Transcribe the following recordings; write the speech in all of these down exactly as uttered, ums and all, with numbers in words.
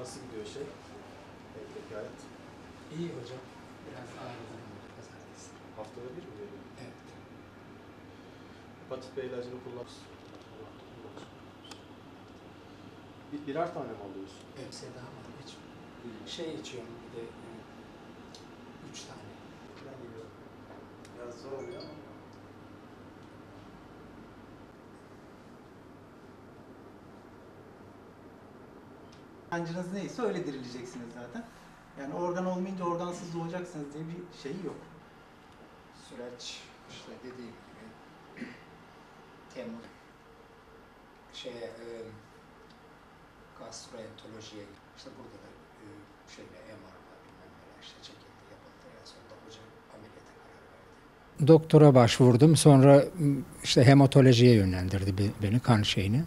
Nasıl gidiyor şey? Evdeki hayat? İyi hocam. Biraz ağrılarım oldu pazartesi. Haftada bir mi geliyor? Evet. Hepatit B ilacını kullanıyorsun. Bir, birer tane mi alıyorsun? Evet. Sedam var. Hiç. Şey içiyorum bir de e, üç tane. Ben geliyorum. Biraz zor oluyor ama. İnancınız neyse öyle dirileceksiniz zaten. Yani organ olmayınca organsız doğacaksınız diye bir şey yok. Süreç işte dediğim gibi Temmuz şeye e, gastroenterolojiye işte burada da e, şeyle M R'la bilmem neler işte çekildi yapıldı. En sonunda hoca ameliyata karar verdi. Doktora başvurdum. Sonra işte hematolojiye yönlendirdi beni, kan şeyini.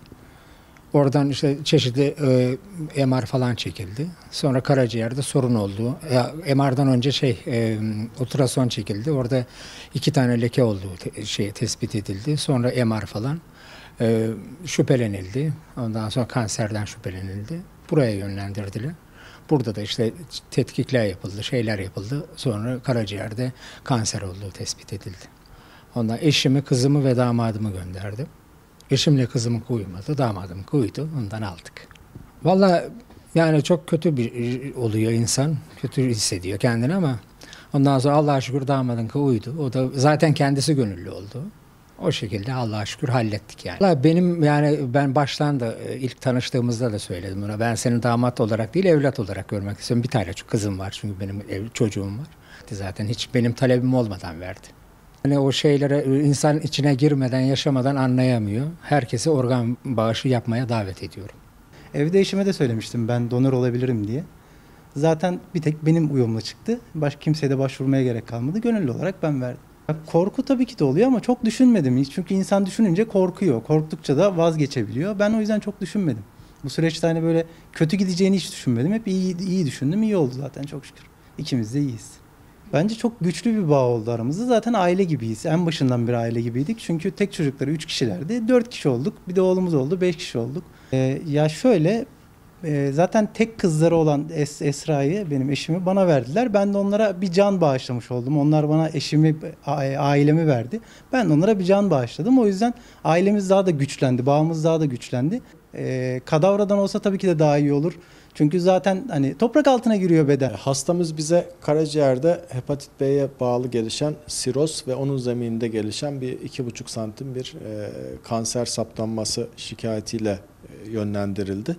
Oradan işte çeşitli e, M R falan çekildi. Sonra karaciğerde sorun oldu. E, M R'dan önce şey e, ultrason çekildi. Orada iki tane leke olduğu te, şey tespit edildi. Sonra M R falan e, şüphelenildi. Ondan sonra kanserden şüphelenildi. Buraya yönlendirdiler. Burada da işte tetkikler yapıldı, şeyler yapıldı. Sonra karaciğerde kanser olduğu tespit edildi. Ondan eşimi, kızımı ve damadımı gönderdim. Eşimle kızımın uyumadı, damadım uydu, ondan aldık. Vallahi yani çok kötü bir oluyor insan, kötü hissediyor kendini ama ondan sonra Allah'a şükür damadınki uydu. O da zaten kendisi gönüllü oldu. O şekilde Allah'a şükür hallettik yani. Vallahi benim yani ben baştan da ilk tanıştığımızda da söyledim ona. Ben seni damat olarak değil evlat olarak görmek istiyorum. Bir tane kızım var çünkü benim ev, çocuğum var. Zaten hiç benim talebim olmadan verdi. Yani o şeylere insan içine girmeden, yaşamadan anlayamıyor. Herkesi organ bağışı yapmaya davet ediyorum. Evde eşime de söylemiştim ben donör olabilirim diye. Zaten bir tek benim uyumlu çıktı. Başka kimseye de başvurmaya gerek kalmadı. Gönüllü olarak ben verdim. Korku tabii ki de oluyor ama çok düşünmedim hiç. Çünkü insan düşününce korkuyor. Korktukça da vazgeçebiliyor. Ben o yüzden çok düşünmedim. Bu süreçte hani böyle kötü gideceğini hiç düşünmedim. Hep iyi, iyi düşündüm. İyi oldu zaten çok şükür. İkimiz de iyiyiz. Bence çok güçlü bir bağ oldu aramızda. Zaten aile gibiyiz. En başından beri aile gibiydik. Çünkü tek çocukları üç kişilerdi. Dört kişi olduk. Bir de oğlumuz oldu. Beş kişi olduk. Ee, ya şöyle e, zaten tek kızları olan Es Esra'yı, benim eşimi bana verdiler. Ben de onlara bir can bağışlamış oldum. Onlar bana eşimi, ailemi verdi. Ben de onlara bir can bağışladım. O yüzden ailemiz daha da güçlendi. Bağımız daha da güçlendi. Ee, kadavradan olsa tabii ki de daha iyi olur. Çünkü zaten hani toprak altına giriyor beden. Hastamız bize karaciğerde hepatit B'ye bağlı gelişen siroz ve onun zemininde gelişen bir iki buçuk santim bir e, kanser saptanması şikayetiyle e, yönlendirildi.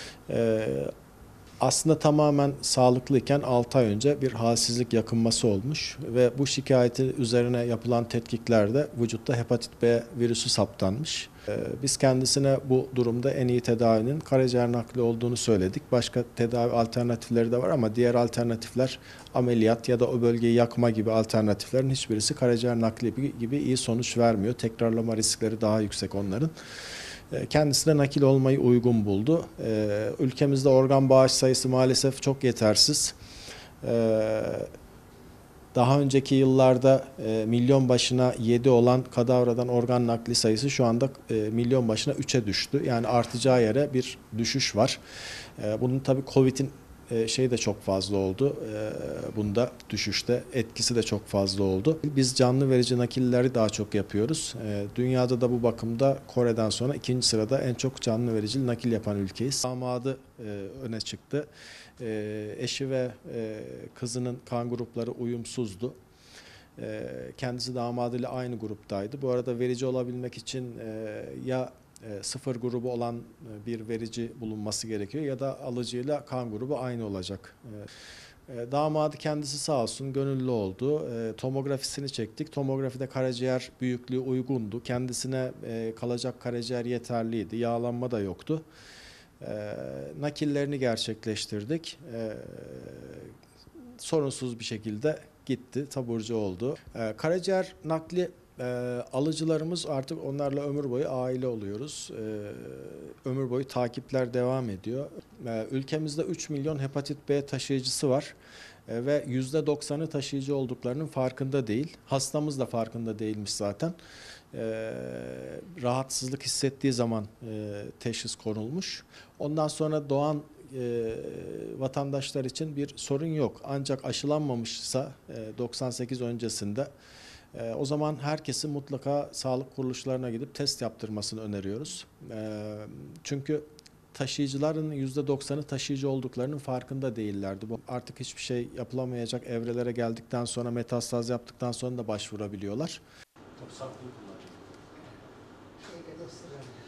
E, aslında tamamen sağlıklıyken altı ay önce bir halsizlik yakınması olmuş ve bu şikayeti üzerine yapılan tetkiklerde vücutta hepatit B virüsü saptanmış. Biz kendisine bu durumda en iyi tedavinin karaciğer nakli olduğunu söyledik. Başka tedavi alternatifleri de var ama diğer alternatifler ameliyat ya da o bölgeyi yakma gibi alternatiflerin hiçbirisi karaciğer nakli gibi iyi sonuç vermiyor. Tekrarlama riskleri daha yüksek onların. Kendisine nakil olmayı uygun buldu. Ülkemizde organ bağış sayısı maalesef çok yetersiz. Daha önceki yıllarda e, milyon başına yedi olan kadavradan organ nakli sayısı şu anda e, milyon başına üçe düştü. Yani artacağı yere bir düşüş var. E, bunun tabii Covid'in e, şeyi de çok fazla oldu. E, bunda düşüşte etkisi de çok fazla oldu. Biz canlı verici nakilleri daha çok yapıyoruz. E, dünyada da bu bakımda Kore'den sonra ikinci sırada en çok canlı verici nakil yapan ülkeyiz. Damadı e, öne çıktı. E, eşi ve e, kızının kan grupları uyumsuzdu. E, kendisi damadıyla aynı gruptaydı. Bu arada verici olabilmek için e, ya e, sıfır grubu olan e, bir verici bulunması gerekiyor ya da alıcıyla kan grubu aynı olacak. E, e, damadı kendisi sağ olsun gönüllü oldu. E, tomografisini çektik. Tomografide karaciğer büyüklüğü uygundu. Kendisine e, kalacak karaciğer yeterliydi. Yağlanma da yoktu. E, nakillerini gerçekleştirdik. E, sorunsuz bir şekilde gitti, taburcu oldu. E, karaciğer nakli e, alıcılarımız artık onlarla ömür boyu aile oluyoruz. E, ömür boyu takipler devam ediyor. E, ülkemizde üç milyon hepatit B taşıyıcısı var. E, ve yüzde doksanı taşıyıcı olduklarının farkında değil. Hastamız da farkında değilmiş zaten. E, rahatsızlık hissettiği zaman e, teşhis konulmuş. Ondan sonra doğan e, vatandaşlar için bir sorun yok. Ancak aşılanmamışsa e, doksan sekiz öncesinde e, o zaman herkesin mutlaka sağlık kuruluşlarına gidip test yaptırmasını öneriyoruz. E, çünkü taşıyıcıların yüzde doksanı taşıyıcı olduklarının farkında değillerdi. Bu artık hiçbir şey yapılamayacak evrelere geldikten sonra, metastaz yaptıktan sonra da başvurabiliyorlar. Tabii saklı kullanıyor. Şeyde gösterelim.